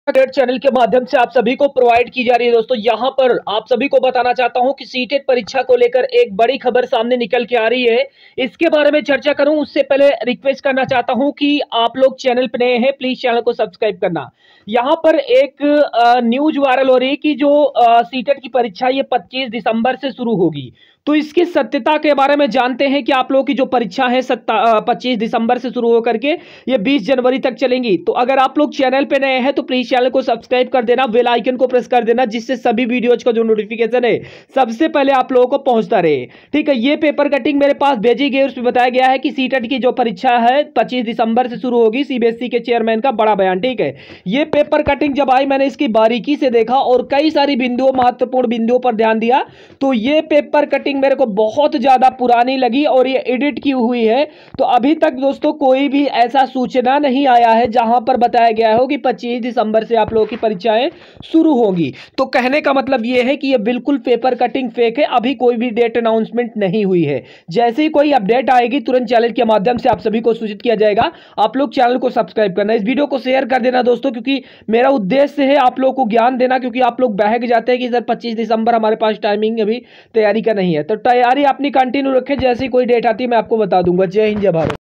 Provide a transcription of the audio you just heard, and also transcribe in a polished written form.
Update channel के माध्यम से आप सभी को प्रोवाइड की जा रही है। दोस्तों यहां पर आप सभी को बताना चाहता हूं कि सीटेट परीक्षा को लेकर एक बड़ी खबर सामने निकल के आ रही है। इसके बारे में चर्चा करूं उससे पहले रिक्वेस्ट करना चाहता हूं कि आप लोग चैनल पर नए हैं, प्लीज चैनल को सब्सक्राइब करना। यहां पर एक न्यूज वायरल हो रही है कि जो सीटेट की परीक्षा ये 25 दिसंबर से शुरू होगी। तो इसकी सत्यता के बारे में जानते हैं कि आप लोगों की जो परीक्षा है 25 दिसंबर से शुरू होकर के ये 20 जनवरी तक चलेंगी। तो अगर आप लोग चैनल पे नए हैं तो प्लीज चैनल को सब्सक्राइब कर देना, बेल आइकन को प्रेस कर देना, जिससे सभी वीडियोज का जो नोटिफिकेशन है सबसे पहले आप लोगों को पहुंचता रहे। ठीक है, ये पेपर कटिंग मेरे पास भेजी गई, उसमें बताया गया है कि सीटेट की जो परीक्षा है 25 दिसंबर से शुरू होगी। सीबीएसई के चेयरमैन का बड़ा बयान। ठीक है, ये पेपर कटिंग जब आई मैंने इसकी बारीकी से देखा और कई सारी बिंदुओं, महत्वपूर्ण बिंदुओं पर ध्यान दिया। तो ये पेपर कटिंग मेरे को बहुत ज्यादा पुरानी लगी और ये एडिट की हुई है। तो अभी तक दोस्तों कोई भी ऐसा सूचना नहीं आया है जहां पर बताया गया हो कि 25 दिसंबर से आप लोगों की परीक्षाएं शुरू होंगी। तो कहने का मतलब ये है कि ये बिल्कुल पेपर कटिंग फेक है। अभी कोई भी डेट अनाउंसमेंट नहीं हुई है। जैसे ही कोई अपडेट आएगी तुरंत चैनल के माध्यम से आप सभी को सूचित किया जाएगा। आप लोग चैनल को सब्सक्राइब करना, इस वीडियो को शेयर कर देना दोस्तों, क्योंकि मेरा उद्देश्य है आप लोगों को ज्ञान देना, क्योंकि आप लोग बहक जाते हैं कि सर 25 दिसंबर हमारे पास टाइमिंग अभी तैयारी का नहीं है। तो तैयारी अपनी कंटिन्यू रखें, जैसी कोई डेट आती है मैं आपको बता दूंगा। जय हिंद, जय भारत।